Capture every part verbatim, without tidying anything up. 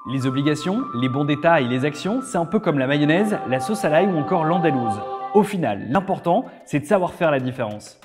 Les obligations, les bons d'État et les actions, c'est un peu comme la mayonnaise, la sauce à l'ail ou encore l'andalouse. Au final, l'important, c'est de savoir faire la différence.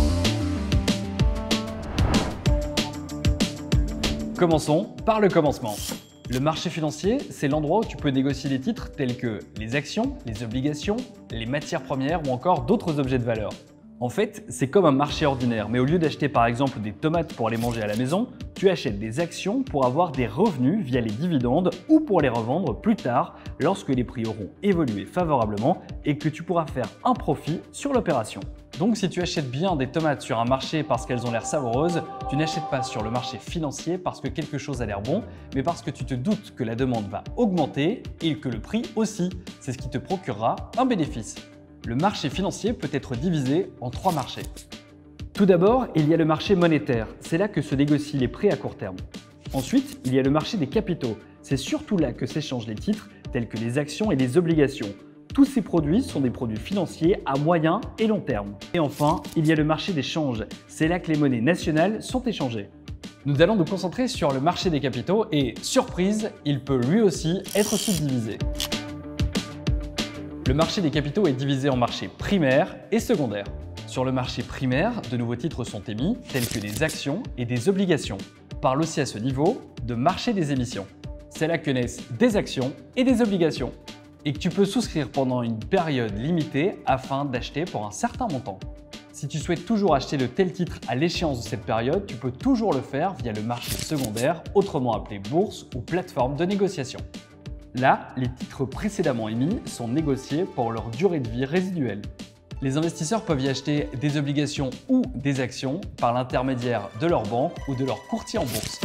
Commençons par le commencement. Le marché financier, c'est l'endroit où tu peux négocier des titres tels que les actions, les obligations, les matières premières ou encore d'autres objets de valeur. En fait, c'est comme un marché ordinaire, mais au lieu d'acheter par exemple des tomates pour les manger à la maison, tu achètes des actions pour avoir des revenus via les dividendes ou pour les revendre plus tard lorsque les prix auront évolué favorablement et que tu pourras faire un profit sur l'opération. Donc si tu achètes bien des tomates sur un marché parce qu'elles ont l'air savoureuses, tu n'achètes pas sur le marché financier parce que quelque chose a l'air bon, mais parce que tu te doutes que la demande va augmenter et que le prix aussi. C'est ce qui te procurera un bénéfice. Le marché financier peut être divisé en trois marchés. Tout d'abord, il y a le marché monétaire. C'est là que se négocient les prêts à court terme. Ensuite, il y a le marché des capitaux. C'est surtout là que s'échangent les titres tels que les actions et les obligations. Tous ces produits sont des produits financiers à moyen et long terme. Et enfin, il y a le marché des changes. C'est là que les monnaies nationales sont échangées. Nous allons nous concentrer sur le marché des capitaux et, surprise, il peut lui aussi être subdivisé. Le marché des capitaux est divisé en marché primaire et secondaire. Sur le marché primaire, de nouveaux titres sont émis, tels que des actions et des obligations. On parle aussi à ce niveau de marché des émissions. C'est là que naissent des actions et des obligations, et que tu peux souscrire pendant une période limitée afin d'acheter pour un certain montant. Si tu souhaites toujours acheter de tels titres à l'échéance de cette période, tu peux toujours le faire via le marché secondaire, autrement appelé bourse ou plateforme de négociation. Là, les titres précédemment émis sont négociés pour leur durée de vie résiduelle. Les investisseurs peuvent y acheter des obligations ou des actions par l'intermédiaire de leur banque ou de leur courtier en bourse.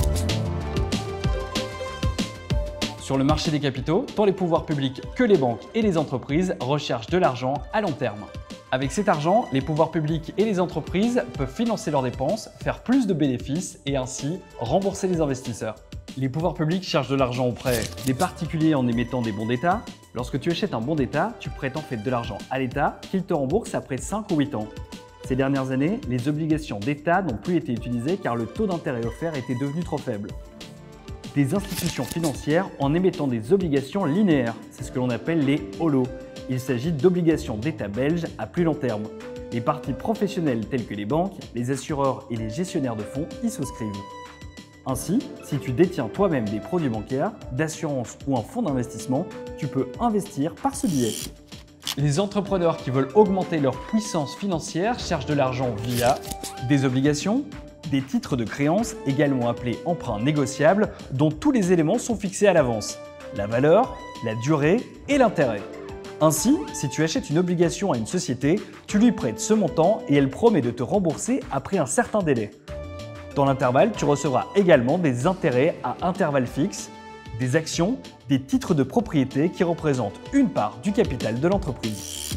Sur le marché des capitaux, tant les pouvoirs publics que les banques et les entreprises recherchent de l'argent à long terme. Avec cet argent, les pouvoirs publics et les entreprises peuvent financer leurs dépenses, faire plus de bénéfices et ainsi rembourser les investisseurs. Les pouvoirs publics cherchent de l'argent auprès des particuliers en émettant des bons d'État. Lorsque tu achètes un bon d'État, tu prêtes en fait de l'argent à l'État qu'il te rembourse après cinq ou huit ans. Ces dernières années, les obligations d'État n'ont plus été utilisées car le taux d'intérêt offert était devenu trop faible. Des institutions financières en émettant des obligations linéaires, c'est ce que l'on appelle les H O L O. Il s'agit d'obligations d'État belges à plus long terme. Les parties professionnelles telles que les banques, les assureurs et les gestionnaires de fonds y souscrivent. Ainsi, si tu détiens toi-même des produits bancaires, d'assurance ou un fonds d'investissement, tu peux investir par ce biais. Les entrepreneurs qui veulent augmenter leur puissance financière cherchent de l'argent via des obligations, des titres de créance, également appelés emprunts négociables, dont tous les éléments sont fixés à l'avance, la valeur, la durée et l'intérêt. Ainsi, si tu achètes une obligation à une société, tu lui prêtes ce montant et elle promet de te rembourser après un certain délai. Dans l'intervalle, tu recevras également des intérêts à intervalles fixes, des actions, des titres de propriété qui représentent une part du capital de l'entreprise.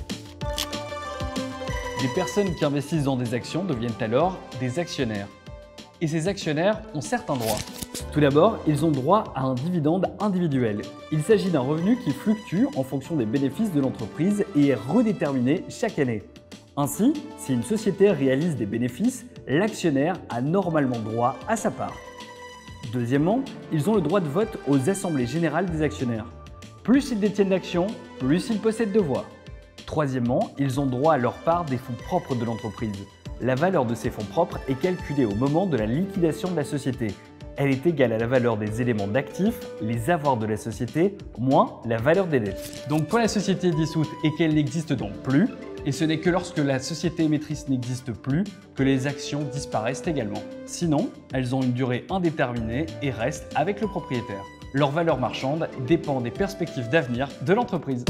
Les personnes qui investissent dans des actions deviennent alors des actionnaires. Et ces actionnaires ont certains droits. Tout d'abord, ils ont droit à un dividende individuel. Il s'agit d'un revenu qui fluctue en fonction des bénéfices de l'entreprise et est redéterminé chaque année. Ainsi, si une société réalise des bénéfices, l'actionnaire a normalement droit à sa part. Deuxièmement, ils ont le droit de vote aux assemblées générales des actionnaires. Plus ils détiennent d'actions, plus ils possèdent de voix. Troisièmement, ils ont droit à leur part des fonds propres de l'entreprise. La valeur de ces fonds propres est calculée au moment de la liquidation de la société. Elle est égale à la valeur des éléments d'actifs, les avoirs de la société, moins la valeur des dettes. Donc quand la société est dissoute et qu'elle n'existe donc plus, et ce n'est que lorsque la société émettrice n'existe plus que les actions disparaissent également. Sinon, elles ont une durée indéterminée et restent avec le propriétaire. Leur valeur marchande dépend des perspectives d'avenir de l'entreprise.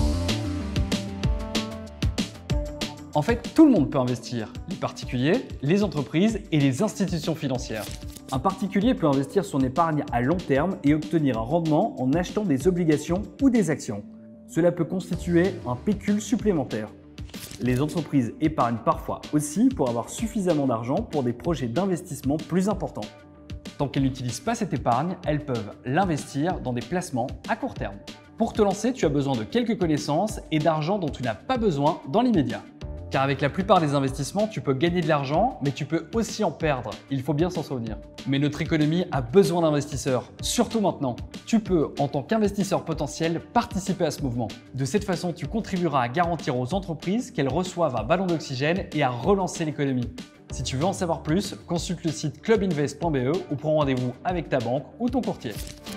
En fait, tout le monde peut investir, les particuliers, les entreprises et les institutions financières. Un particulier peut investir son épargne à long terme et obtenir un rendement en achetant des obligations ou des actions. Cela peut constituer un pécule supplémentaire. Les entreprises épargnent parfois aussi pour avoir suffisamment d'argent pour des projets d'investissement plus importants. Tant qu'elles n'utilisent pas cette épargne, elles peuvent l'investir dans des placements à court terme. Pour te lancer, tu as besoin de quelques connaissances et d'argent dont tu n'as pas besoin dans l'immédiat. Car avec la plupart des investissements, tu peux gagner de l'argent, mais tu peux aussi en perdre. Il faut bien s'en souvenir. Mais notre économie a besoin d'investisseurs, surtout maintenant. Tu peux, en tant qu'investisseur potentiel, participer à ce mouvement. De cette façon, tu contribueras à garantir aux entreprises qu'elles reçoivent un ballon d'oxygène et à relancer l'économie. Si tu veux en savoir plus, consulte le site club invest point b e ou prends rendez-vous avec ta banque ou ton courtier.